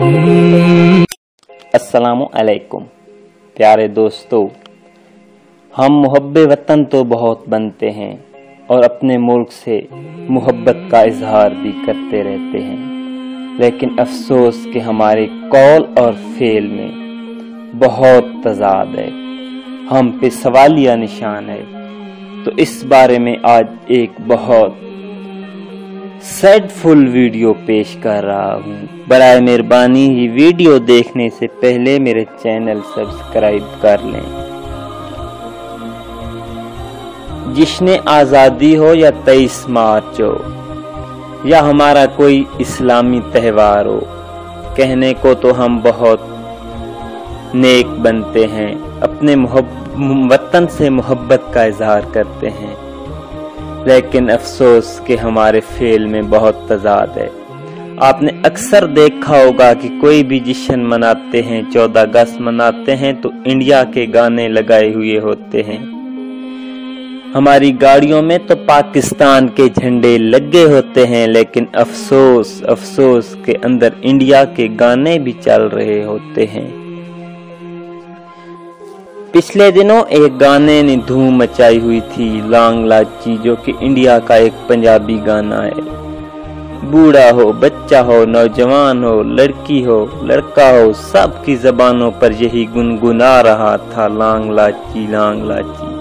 अस्सलामु अलैकुम प्यारे दोस्तों, हम मुहब्बे वतन तो बहुत बनते हैं और अपने मुल्क से मुहब्बत का इजहार भी करते रहते हैं, लेकिन अफसोस कि हमारे कौल और फेल में बहुत तजाद है, हम पे सवालिया निशान है। तो इस बारे में आज एक बहुत सैडफुल वीडियो पेश कर रहा हूँ। बराए मेहरबानी ही वीडियो देखने से पहले मेरे चैनल सब्सक्राइब कर लें। जिश्न आज़ादी हो या 23 मार्च हो या हमारा कोई इस्लामी त्यौहार हो, कहने को तो हम बहुत नेक बनते हैं, अपने वतन से मोहब्बत का इजहार करते हैं, लेकिन अफसोस कि हमारे फेल में बहुत तजाद है। आपने अक्सर देखा होगा कि कोई भी जश्न मनाते हैं, 14 अगस्त मनाते हैं तो इंडिया के गाने लगाए हुए होते हैं। हमारी गाड़ियों में तो पाकिस्तान के झंडे लगे होते हैं, लेकिन अफसोस के अंदर इंडिया के गाने भी चल रहे होते हैं। पिछले दिनों एक गाने ने धूम मचाई हुई थी, लौंग लाची, जो कि इंडिया का एक पंजाबी गाना है। बूढ़ा हो, बच्चा हो, नौजवान हो, लड़की हो, लड़का हो, सबकी जबानों पर यही गुनगुना रहा था, लौंग लाची लौंग लाची।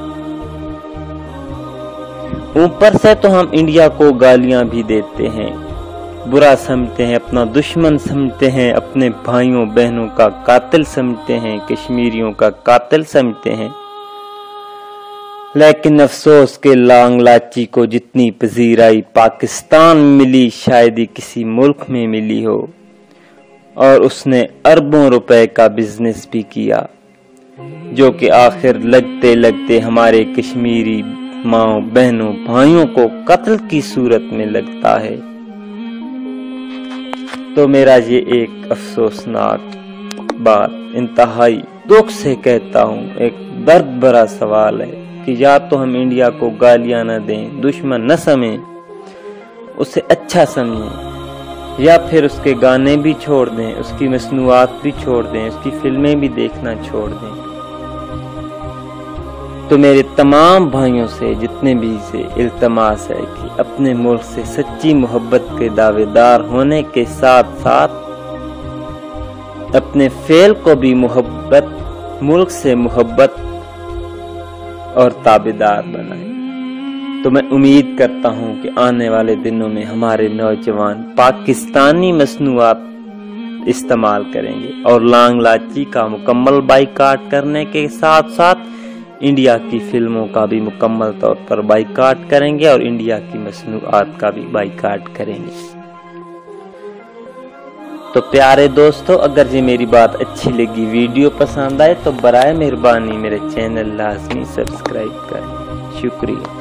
ऊपर से तो हम इंडिया को गालियां भी देते हैं, बुरा समझते हैं, अपना दुश्मन समझते हैं, अपने भाइयों बहनों का कातिल समझते हैं, कश्मीरियों का कातिल समझते हैं। लेकिन अफसोस के लौंग लाची को जितनी पजीराई पाकिस्तान मिली शायद ही किसी मुल्क में मिली हो, और उसने अरबों रुपए का बिजनेस भी किया, जो कि आखिर लगते लगते हमारे कश्मीरी माओ बहनों भाइयों को कत्ल की सूरत में लगता है। तो मेरा ये एक अफसोसनाक बात इंतहाई दुख से कहता हूँ, एक दर्द भरा सवाल है कि या तो हम इंडिया को गालियां न दें, दुश्मन न समझें, उसे अच्छा समझें, या फिर उसके गाने भी छोड़ दें, उसकी मसनूआत भी छोड़ दें, उसकी फिल्में भी देखना छोड़ दें। तो मेरे तमाम भाइयों से जितने भी से इल्तमास है कि अपने मुल्क से सच्ची मोहब्बत के दावेदार होने के साथ साथ अपने फेल को भी मुल्क से मोहब्बत और ताबेदार बनाएं। तो मैं उम्मीद करता हूं कि आने वाले दिनों में हमारे नौजवान पाकिस्तानी मसनूआत इस्तेमाल करेंगे और लौंग लाची का मुकम्मल बाइकाट करने के साथ साथ इंडिया की फिल्मों का भी मुकम्मल तौर पर बाइकाट करेंगे और इंडिया की मसनूआत का भी बाइकाट करेंगे। तो प्यारे दोस्तों, अगर ये मेरी बात अच्छी लगी, वीडियो पसंद आए, तो बराए मेहरबानी मेरे चैनल लाजमी सब्सक्राइब करें। शुक्रिया।